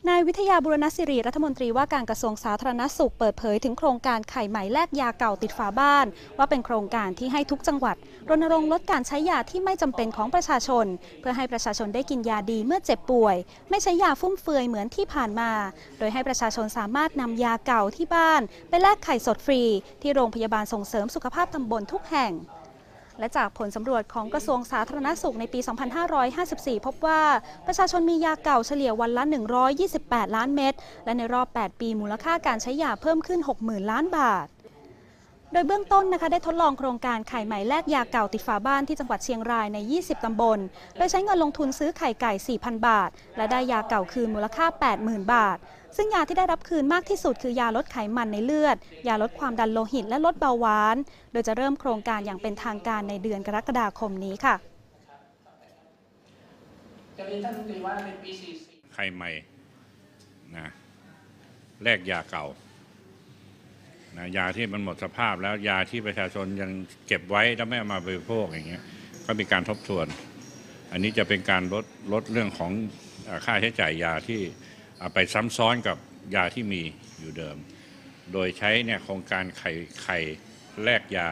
นายวิทยาบุรณศิริรัฐมนตรีว่าการกระทรวงสาธารณสุขเปิดเผยถึงโครงการไข่ใหม่แลกยาเก่าติดฝาบ้านว่าเป็นโครงการที่ให้ทุกจังหวัดรณรงค์ลดการใช้ยาที่ไม่จำเป็นของประชาชนเพื่อให้ประชาชนได้กินยาดีเมื่อเจ็บป่วยไม่ใช้ยาฟุ่มเฟือยเหมือนที่ผ่านมาโดยให้ประชาชนสามารถนำยาเก่าที่บ้านไปแลกไข่สดฟรีที่โรงพยาบาลส่งเสริมสุขภาพตำบลทุกแห่งและจากผลสำรวจของกระทรวงสาธารณสุขในปี 2554 พบว่าประชาชนมียาเก่าเฉลี่ยวันละ 128 ล้านเม็ดและในรอบ 8 ปีมูลค่าการใช้ยาเพิ่มขึ้น 60,000 ล้านบาทโดยเบื้องต้นนะคะได้ทดลองโครงการไข่ใหม่แลกยาเก่าติดฝาบ้านที่จังหวัดเชียงรายใน 20 ตำบลโดยใช้เงินลงทุนซื้อไข่ไก่ 4,000 บาทและได้ยาเก่าคืนมูลค่า 80,000 บาทซึ่งยาที่ได้รับคืนมากที่สุดคือยาลดไขมันในเลือดยาลดความดันโลหิตและลดเบาหวานโดยจะเริ่มโครงการอย่างเป็นทางการในเดือนกรกฎาคมนี้ค่ะไข่ใหม่นะแลกยาเก่านะยาที่มันหมดสภาพแล้วยาที่ประชาชนยังเก็บไว้แล้วไม่เอามาบริโภคอย่างเงี้ยก็มีการทบทวนอันนี้จะเป็นการลดเรื่องของค่าใช้จ่ายยาที่ไปซ้ำซ้อนกับยาที่มีอยู่เดิมโดยใช้เนี่ยโครงการไข่แลกย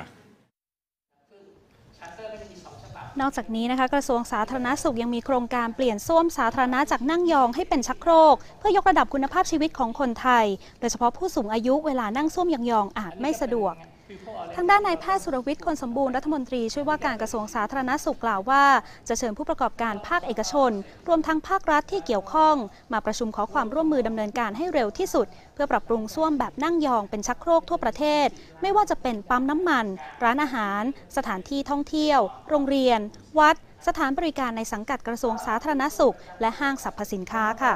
านอกจากนี้นะคะกระทรวงสาธารณสุขยังมีโครงการเปลี่ยนส้วมสาธารณะจากนั่งยองให้เป็นชักโครกเพื่อยกระดับคุณภาพชีวิตของคนไทยโดยเฉพาะผู้สูงอายุเวลานั่งส้วมยองๆอาจไม่สะดวกทางด้านนายแพทย์สุรวิทย์คนสมบูรณ์รัฐมนตรีช่วยว่าการกระทรวงสาธารณสุขกล่าวว่าจะเชิญผู้ประกอบการภาคเอกชนรวมทั้งภาครัฐที่เกี่ยวข้องมาประชุมขอความร่วมมือดำเนินการให้เร็วที่สุดเพื่อปรับปรุงส้วมแบบนั่งยองเป็นชักโครกทั่วประเทศไม่ว่าจะเป็นปั๊มน้ำมันร้านอาหารสถานที่ท่องเที่ยวโรงเรียนวัดสถานบริการในสังกัดกระทรวงสาธารณสุขและห้างสรรพสินค้าค่ะ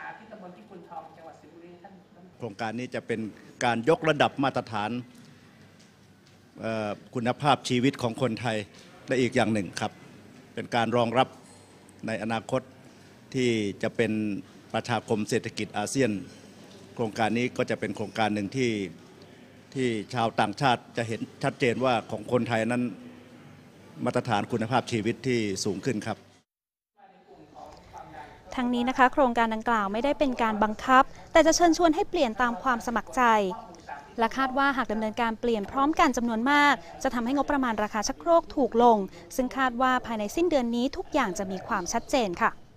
โครงการนี้จะเป็นการยกระดับมาตรฐานคุณภาพชีวิตของคนไทยได้อีกอย่างหนึ่งครับเป็นการรองรับในอนาคตที่จะเป็นประชาคมเศรษฐกิจอาเซียนโครงการนี้ก็จะเป็นโครงการหนึ่งที่ชาวต่างชาติจะเห็นชัดเจนว่าของคนไทยนั้นมาตรฐานคุณภาพชีวิตที่สูงขึ้นครับทั้งนี้นะคะโครงการดังกล่าวไม่ได้เป็นการบังคับแต่จะเชิญชวนให้เปลี่ยนตามความสมัครใจและคาดว่าหากดำเนินการเปลี่ยนพร้อมกันจำนวนมากจะทำให้งบประมาณราคาชักโครกถูกลงซึ่งคาดว่าภายในสิ้นเดือนนี้ทุกอย่างจะมีความชัดเจนค่ะ